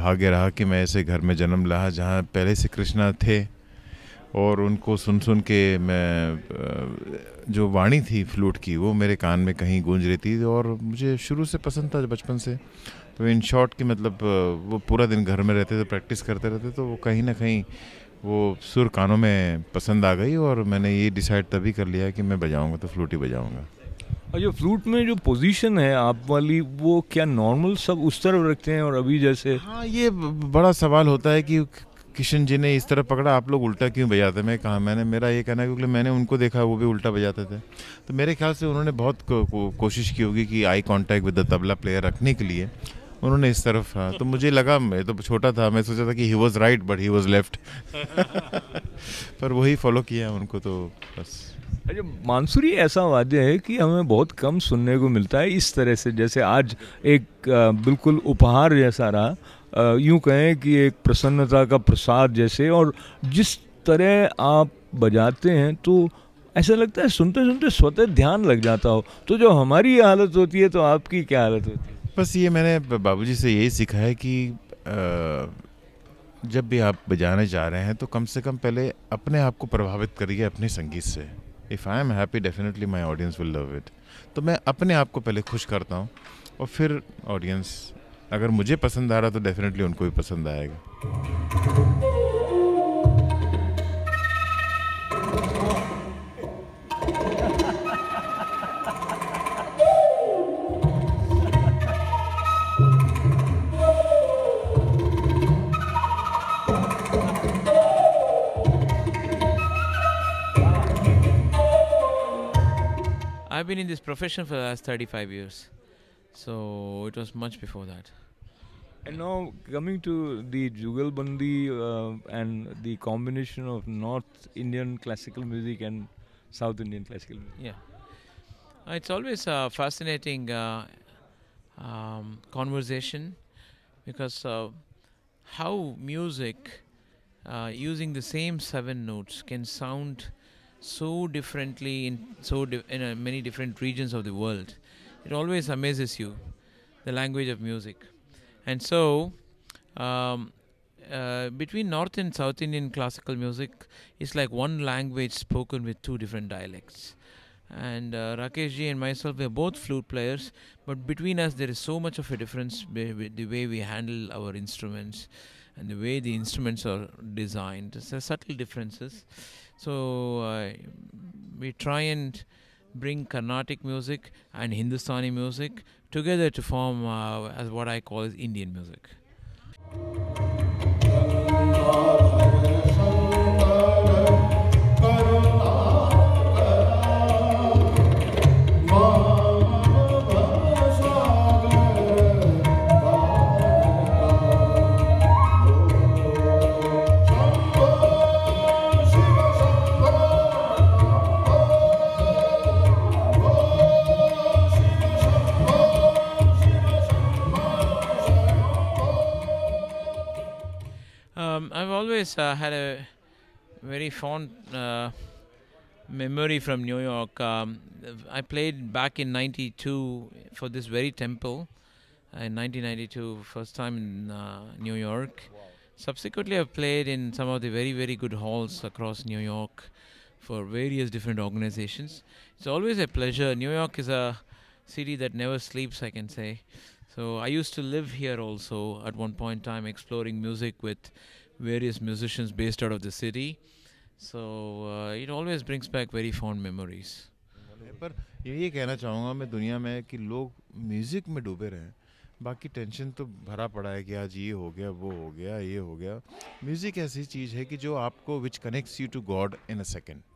भाग्य रहा कि मैं ऐसे घर में जन्म लिया जहाँ पहले से कृष्णा थे, और उनको सुन सुन के मैं जो वाणी थी फ्लूट की वो मेरे कान में कहीं गूंज रही थी, और मुझे शुरू से पसंद था बचपन से। तो इन शॉर्ट कि मतलब वो पूरा दिन घर में रहते थे, प्रैक्टिस करते रहते, तो वो कहीं ना कहीं वो सुर कानों में पसंद आ गई, और मैंने ये डिसाइड तभी कर लिया कि मैं बजाऊंगा तो फ्लूट ही बजाऊंगा। और जो फ्लूट में जो पोजीशन है आप वाली, वो क्या नॉर्मल सब उस तरफ रखते हैं और अभी जैसे? हाँ, ये बड़ा सवाल होता है कि किशन जी ने इस तरह पकड़ा, आप लोग उल्टा क्यों बजाते? मैं कहा, मेरा ये कहना है क्योंकि मैंने उनको देखा वो भी उल्टा बजाते थे, तो मेरे ख्याल से उन्होंने बहुत कोशिश की होगी कि eye contact with the tabla player रखने के लिए उन्होंने इस तरफ। हाँ, तो मुझे लगा, मैं तो छोटा था, मैं सोचा था कि he was right but he was left पर वही फॉलो किया उनको, तो बस। अच्छा, बांसुरी ऐसा वाद्य है कि हमें बहुत कम सुनने को मिलता है इस तरह से, जैसे आज एक बिल्कुल उपहार जैसा रहा, यूँ कहें कि एक प्रसन्नता का प्रसाद जैसे, और जिस तरह आप बजाते हैं तो ऐसा लगता है सुनते सुनते स्वतः ध्यान लग जाता हो। तो जो हमारी ये हालत होती है तो आपकी क्या हालत होती है? बस ये मैंने बाबूजी से यही सीखा है कि जब भी आप बजाने जा रहे हैं तो कम से कम पहले अपने आप को प्रभावित करिए अपने संगीत से। If I am happy definitely my audience will love it. तो मैं अपने आप को पहले खुश करता हूँ, और फिर ऑडियंस, अगर मुझे पसंद आ रहा तो डेफिनेटली उनको भी पसंद आएगा। I've been in this profession for the last 35 years, so it was much before that. And now coming to the Jugalbandi and the combination of North Indian classical music and South Indian classical music. Yeah, it's always a fascinating conversation, because how music using the same 7 notes can sound so differently in many different regions of the world. It always amazes you, the language of music. And so between North and South Indian classical music, it's like one language spoken with 2 different dialects. And Rakesh ji and myself, we are both flute players, but between us there is so much of a difference with the way we handle our instruments and the way the instruments are designed. There are subtle differences. So we try and bring Carnatic music and Hindustani music together to form as what I call as Indian music. I've always had a very fond memory from New York. I played back in '92 for this very temple in 1992, first time in New York. Wow. Subsequently, I've played in some of the very, very good halls across New York for various different organizations. It's always a pleasure. New York is a city that never sleeps, I can say. So I used to live here also at one point in time, exploring music with various musicians based out of the city. So it always brings back very fond memories. पर ये कहना चाहूँगा मैं दुनिया में कि लोग music में डूबे रहें, बाकी टेंशन तो भरा पड़ा है कि आज ये हो गया, वो हो गया, ये हो गया। म्यूज़िक ऐसी चीज़ है कि जो आपको which connects you to God in a second.